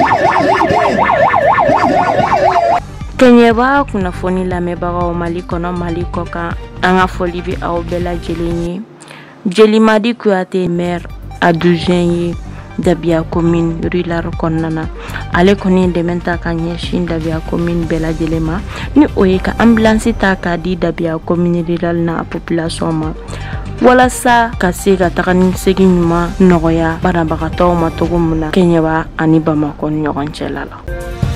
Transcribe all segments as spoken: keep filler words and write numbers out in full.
Kenyeba kunnafoni lamɛbagaw Mali kɔnɔ Mali kɔ kan an ka foli bɛ aw bɛɛ lajɛlen ye. Jelimadi Kuyate maire adjoint ye Dabia commune rurale kɔnɔna na. Ale kɔni dɛmɛ ta ka ɲɛsin Dabia commune bɛɛ lajɛlen ma ni o ye ka ambulance ta ka di Dabia commune rurale na population ma. Walasa ka se ka taga ni segin ɲuman nɔgɔya banabagatɔw ma cogo min na Kenyeba ani Bamako ni ɲɔgɔn cɛla la.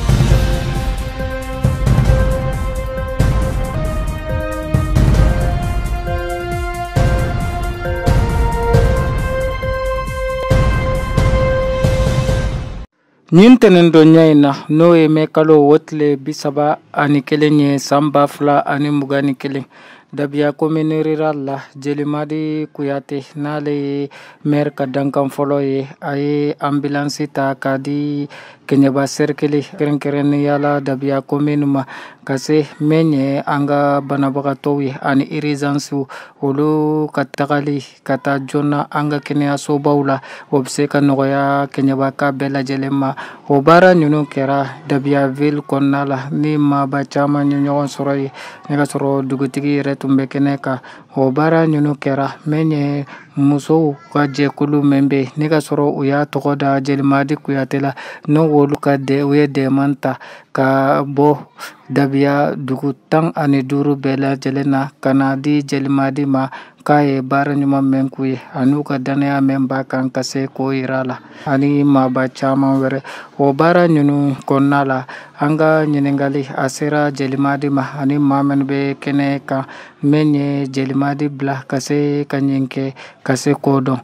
Nin tenen do ɲaina no ye me kalo wotle bisaba ani kelen ye samba fla ani mugani kelen Dabia commune rurale la Jelimadi Kuyate n'ale maire ka dankan fɔlɔ ye a ye ambulance ta ka di Kenyeba cercle kɛrɛnkɛrɛnnenya la Dabia commune ma ka se min ye an ka banabagatɔw ye ani urgence olu ka tagali ka taa joona an ka kɛnɛyasobaw la o bɛ se ka nɔgɔya Kenyeba ka bɛɛ lajɛlen ma. O baara ninnu kɛra Dabia ville kɔnɔna la ni maaba caman ye ɲɔgɔn sɔrɔ ye ne ka sɔrɔ dugutigi yɛrɛ tun bɛ kɛnɛ kan. O baara ninnu kɛra min ye musow ka jɛkulu min bɛ ne ka sɔrɔ u y'a tɔgɔ da Jelimadi Kuyate la n'o olu ka dɛ u ye dɛmɛ ta ka bɔ Dabia dugu tan ani duuru bɛɛ lajɛlen na ka na di Jelimadi ma k'a ye baara ɲuman min k'u ye ani ka danaya min b'a kan ka se k'o yira la ani maaba caman wɛrɛ. O baara ninnu kɔnɔna la an ka ɲininkali a sera Jelimadi ma ani maa minnu bɛ kɛnɛ kan min ye Jelimadi bila ka se ka ɲin kɛ ka se k'o dɔn.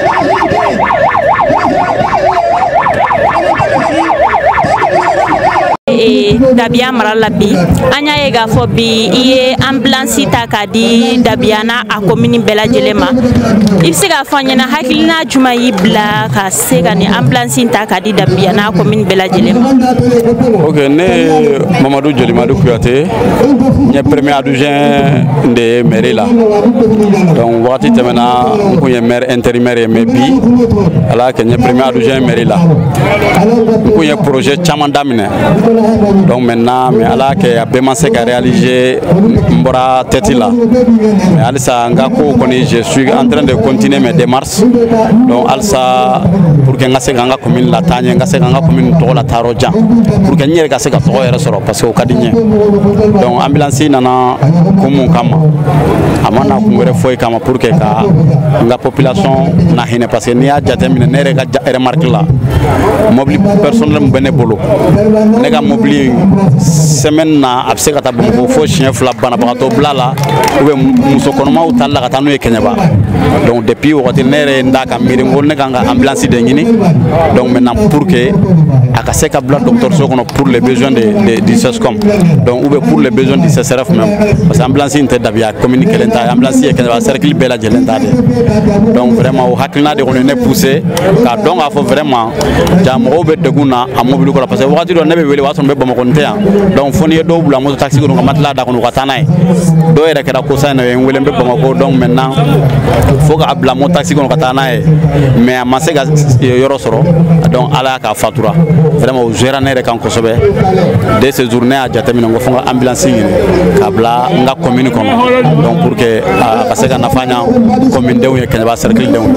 Dabia mara la bi an y'a ye k'a fɔ bi i ye ambulance ta ka di Dabia n'a a commune bɛɛ lajɛlen ma. I bɛ se k'a fɔ an ɲɛna hakilina jumɛn y'i bila ka se ka ni ambulance ta ka di Dabia n'a commune bɛɛ lajɛlen ma. Ok, ne ye Mamadou Jelimadi Kuyate n ye premier adjoint de ye mairie la donc wagati tɛmɛna n kun ye maire intérimaire ye mais bi ala y'a kɛ n ye premier adjoint mairie la n kun ye projet caman daminɛ. Donc maintenant, mais ala que a bɛɛ ma se ka réaliser n bɔra tête la mais halisa n ka ko kɔni je suis en train de continuer mes démarches donc halisa pour que n ka se ka n ka commune la taa ɲɛ n ka se ka n ka commune tɔgɔ la taa yɔrɔ jan pour que n yɛrɛ ka se ka tɔgɔ yɛrɛ sɔrɔ parce que o ka di n ye donc ambulance nana kun mun kama a ma na kun wɛrɛ foyi kama pour que ka n ka population na hinɛ parce que n'i y'a jateminɛ ne yɛrɛ ka remarque la mobile personnel mun bɛ ne bolo ne ka mobili semaine na a bɛ se ka taa Bamakɔ fo siɲɛ fila banabagatɔ bila la ou bien muso kɔnɔmaw tali la ka taa n'u ye Kenyeba donc depuis wagati ne yɛrɛ ye n da ka miiri n ko ne kan ka ambulance de ɲini donc maintenant pour que a ka se ka bila dɔgɔtɔrɔso kɔnɔ pour les besoins de, de du SESCOM donc ou bien pour les besoins du C S R F même parce que ambulance in tɛ Dabia commune kelen ta ambulance ye Kenyeba cercle bɛɛ lajɛlen ta de donc vraiment o hakilina de kɔni ne poussé k'a dɔn k'a fɔ vraiment ja mɔgɔw bɛ degun na a mobili kɔrɔ parce que wagati dɔ ne bɛ wele o y'a sɔrɔ n bɛ Bamakɔ n tɛ yan donc fo n'i ye dɔw bila moto taxi kɔnɔ ka matelas da kɔnɔ u ka taa n'a ye dɔw yɛrɛ kɛra kosa in na n wele n bɛ Bamakɔ donc maintenant fo k'a bila moto taxi kɔnɔ ka taa n'a ye mais a ma se ka yɔrɔ sɔrɔ donc ala y'a k'a fatura vraiment o jouera ne yɛrɛ kan kosɛbɛ de ce jour ne y'a jateminɛ n ko fo n ka ambulance ɲini k'a bila n ka commune kɔnɔ donc pour que a ka se ka nafa ɲa commune denw ye Kenyeba cercle denw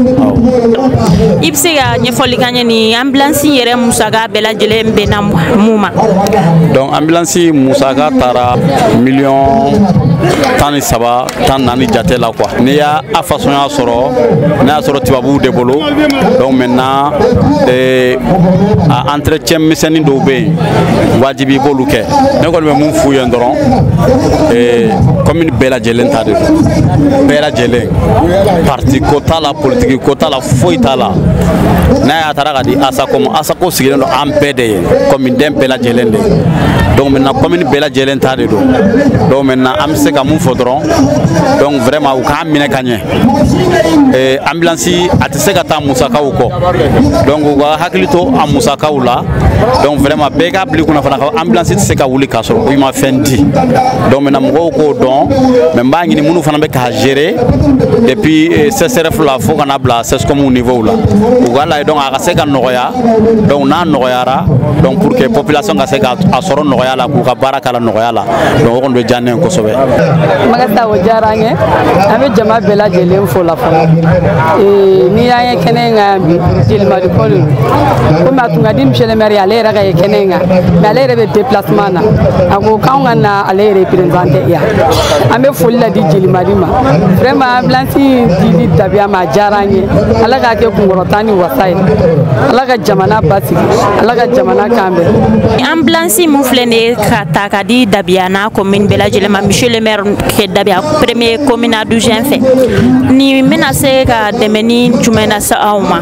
ye. I bɛ se ka ɲɛfɔli k'an ye ni ambulance yɛrɛ musaka bɛɛ lajɛlen bɛ na mun ma. Donc ambulance musaka taara million tan ni saba tan naani jate la quoi n'i y'a a façon sɔrɔ ne y'a sɔrɔ tubabuw de bolo donc maintenant eh, a entretien misɛnnin dɔw bɛ yen wajibi i b'olu kɛ ne kɔni bɛ mun f'u ye dɔrɔn eh, commune bɛɛ lajɛlen ta de don bɛɛ lajɛlen parti ko t'a la politique ko t'a la foyi t'a la n'a y'a taara ka di ASACO ma ASACO sigilen don an bɛɛ de ye commune den bɛɛ lajɛlen de donc maintenant commune bɛɛ lajɛlen ta de don donc maintenant an bɛ se ka mun fɔ dɔrɔn donc vraiment u k'an minɛ ka ɲɛ eh, ambulance a tɛ se ka taa musakaw kɔ donc u ka hakili to a musakaw la donc vraiment bɛɛ k'a bila i kunna fana ka ambulance tɛ se ka wuli k'a sɔrɔ i ma fɛn di donc maintenant mɔgɔw k'o dɔn mais n b'a ɲini minnu fana bɛ k'a gérer depuis eh, C S R F la fo kana bila SESCOM niveau la u k'a lajɛ donc a ka se ka nɔgɔya donc n'a nɔgɔyara donc pour que population ka se ka a sɔrɔ nɔgɔya la k'u ka baara k'a la nɔgɔya la donc o kɔni bɛ diya ne ye kosɛbɛ. Magasa o diyara n ye an bɛ jama bɛɛ lajɛlen fo la fɔlɔ n'i y'an ye kɛnɛ in kan bi Jelimadi ko de don komi a tun ka di monsieur le maire ale yɛrɛ ka ye kɛnɛ in kan mais ale yɛrɛ bɛ déplacement na a ko k'anw ka na ale représenter yan an bɛ foli la di Jelimadi ma vraiment ambulance dili Dabiya ma a diyara n ye ala k'a kɛ kunkɔrɔta ni wasa ye ala ka jamana basigi ala ka jamana kan bɛn. Ambulance mun filɛ nin ye ka ta ka di Dabiya n'a commune bɛɛ lajɛlen ma monsieur le maire kɛ Dabiya premier commune adjoint fɛ ni bɛna se ka dɛmɛ ni jumɛn na se aw ma.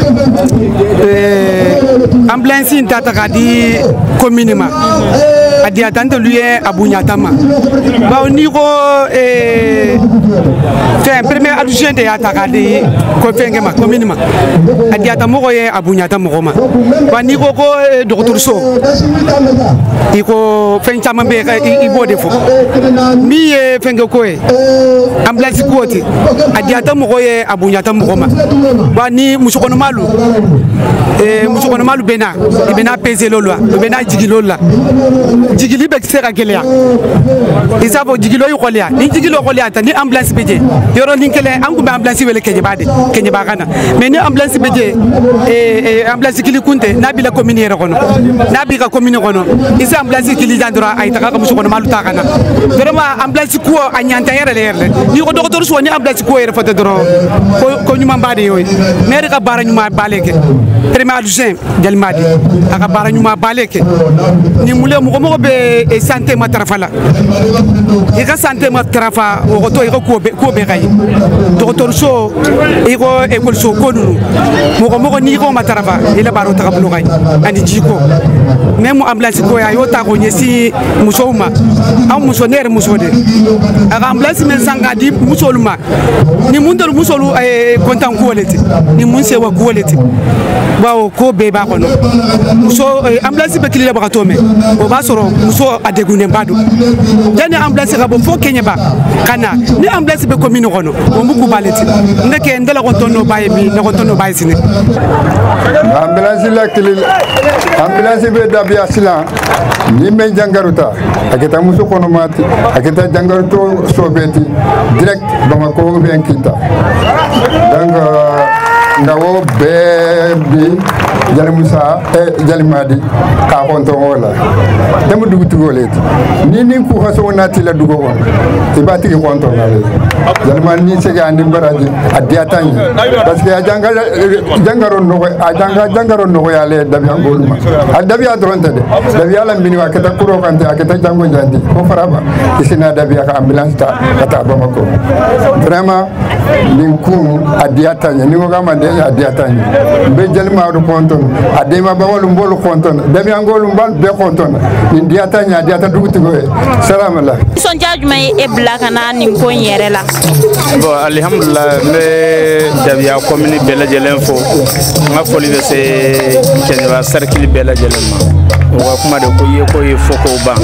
Ambulance in ta ta ka di commune ma a di atantelu ye a boɲata ma bawo n'i ko fɛn premier adjoint de y'a ta ka di ko fɛnkɛ ma commune ma a di ata mɔgɔ ye a boɲata mɔgɔ ma wa n'i ko ko dɔgɔtɔrɔso i ko fɛn caman bɛ yen i b'o de fɔ min ye fɛnkɛ ko ye ambulance ko ten a di ata mɔgɔ ye a boɲata mɔgɔ ma wa ni musokɔnɔmalu musokɔnɔmalu bɛ na i bɛ na peser l'olu la u bɛ na jigin l'olu la jigili bɛ se ka gɛlɛya i saa fɔ jigilo i kɔliya ni jigilo kɔliya ta ni ambulance bɛ jɛ yɔrɔnin kelen an tun bɛ ambulance wele kɛɲɛba de kɛɲɛba ka na mais ni ambulance bɛ jɛ ambulance kili kun tɛ n'a b'i la commune yɛrɛ kɔnɔ n'a b'i ka commune kɔnɔ i se ambulance kili jan dɔrɔn a ye taga ka musokɔnɔmalu ta ka na vraiment ambulance ko a ɲanta yɛrɛ de yɛrɛ dɛ n'i ko dɔgɔtɔrɔso ni ambulance ko yɛrɛ fɔ tɛ dɔrɔn ko ko ɲuman ba de y'o ye maire ka baara ɲuman b'ale kɛ premier adjoint Jelimadi a ka baara ɲuman b'ale kɛ ni mule mɔgɔ mɔgɔ bɛ santé matarafa la i ka santé matarafa o to i ka ko bɛɛ ka ye dɔgɔtɔrɔso i ko ekɔliso ko ninnu mɔgɔ mɔgɔ n'i ko matarafa i la baaraw tagabolo ka ye ani jiko même ambulance ko a y'o ta k'o ɲɛsin musow ma anw muso ne yɛrɛ muso de a ka ambulance min san k'a di musolu ma ni mun tɛ musolu kontan ko le ten ni mun sewa ko le ten bawo ko bɛɛ b'a kɔnɔ muso ambulance bɛ kililabagatɔ mɛn o b'a sɔrɔ muso a degunnenba don yanni ambulance ka bɔ fo Kɛɲɛba ka na ni ambulance bɛ commune kɔnɔ o mugu b'ale ten ne kɛ n dala kɔntɔn n'o b'a ye bi ne kɔntɔn n'o b'a ye sini. ambulance la kili ambulance bɛ Dabiya silan ni bɛ jangaru ta a kɛ taa muso kɔnɔma ten a kɛ taa jangaru tɔ sɔbɛ ten direct Bamako ou bien Kinta donc nga wo bɛɛ bi Jalimusa Jelimadi k'a kɔntɔn o la dama dugutigiw le ten ni ni k'u ka sɔngɔ n'a t'i la dugu kɔnɔ i b'a tigi kɔntɔn na le Jelimadi ni se k'a ni baraji a diyata n ye parce que a jangaro nɔgɔ a janga jangaro nɔgɔyalen Dabiya ngolu ma a Dabiya dɔrɔn tɛ dɛ Dabiya la mini a kɛ taa kuro kan ten a kɛ taa jango janti ko faraba i sina Dabiya ka ambulance ta ka taa Bamako vraiment nin kun a diyata n ye ni ko k'a ma den a diyata n ye n bɛ Jelimadi kɔntɔn a denba bawolu mbolu kontona Dabiya ngolu mbal be kontona ni diata nya diata dugutigo e salam ala son jajuma e bla kana ni ko yere la bon alhamdulillah me Dabiya commune bela jelen fo ma foli de se Kɛɲɛba cercle bela jelen ma wa kuma de ko ye ko ye foko ban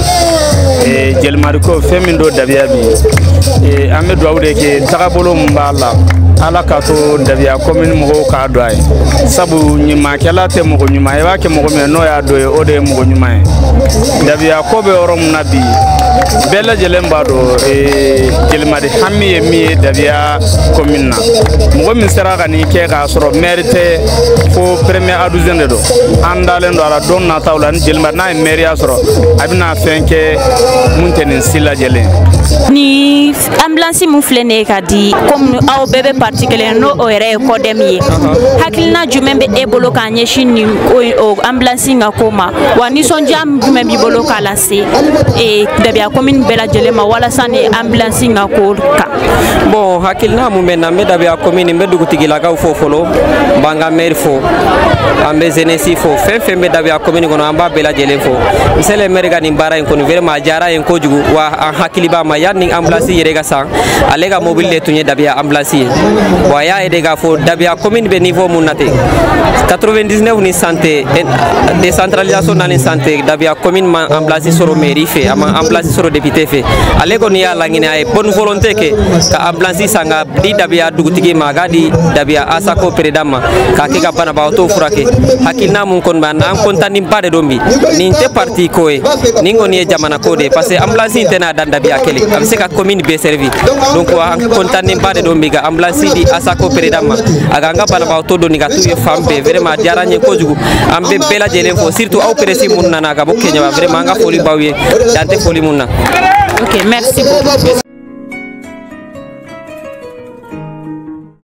e Jelimadi ko fɛn do Dabiya bi e an bɛ dugawu de kɛ tagabolo mun b'a la ala ka to Dabiya commune mɔgɔw k'a dɔn a ye sabu ɲumankɛla tɛ mɔgɔ ɲuman ye i b'a kɛ mɔgɔ min n'o y'a dɔ ye o de ye mɔgɔ ɲuman ye Dabiya ko bɛ yɔrɔ min na bi bɛɛ lajɛlen b'a dɔn Jelimadi hami ye min ye Dabiya commune na mɔgɔ min sera ka nin kɛ k'a sɔrɔ maire tɛ fo premier adjoint de don an dalen don a la don nataw la ni Jelimadi n'a ye maire sɔrɔ a bɛna fɛn kɛ mun tɛ nin si lajɛlen ni ambulance mun filɛ nin ye ka di comme aw bɛɛ bɛ parti kelen n'o o yɛrɛ ye kɔdɛm ye hakilina jumɛn bɛ e bolo k'a ɲɛsin nin o ambulance ka ko ma wa nisɔndiya jumɛn b'i bolo k'a lase Dabiya commune bɛɛ lajɛlen ma walasa ni ambulance ka ko kan. bon hakilina mun bɛ na n bɛ Dabiya commune n bɛ dugutigilakaw fo fɔlɔ n b'an ka maire fo an bɛ jeunesse fo fɛn fɛn bɛ Dabiya commune kɔnɔ an b'a bɛɛ bela jelen fo misele merga ni bara en kono vraiment jara en kojugu wa an hakiliba ma yanni ambulance yere ga san alega mobile tunye dabia ambulance wa ya ede ga fo dabia commune be niveau munate quatre-vingt-dix-neuf ni santé décentralisation dans la santé dabia commune ma ambulance soro mairie fait ama ambulance soro député fait alego ni ya langine ay bonne volonté ke ka ambulance sanga di dabia dugutigi magadi dabia asako predama ka ke ga bana ba auto furake hakilna mun kon ban an kontani bade dombi ni te parti koe ni ngoni jamana kode parce que ambulance tena dan dabia kele am se ka commune be servi donc wa kontani bade dombi ga ambulance di asako predama aga nga bana ba auto do ni ga tuye fambe vraiment diaranye ko jugu ambe bela jelen fo surtout au presi mun nana ga bo kenya vraiment nga foli bawiye dante foli munna. Ok, merci beaucoup.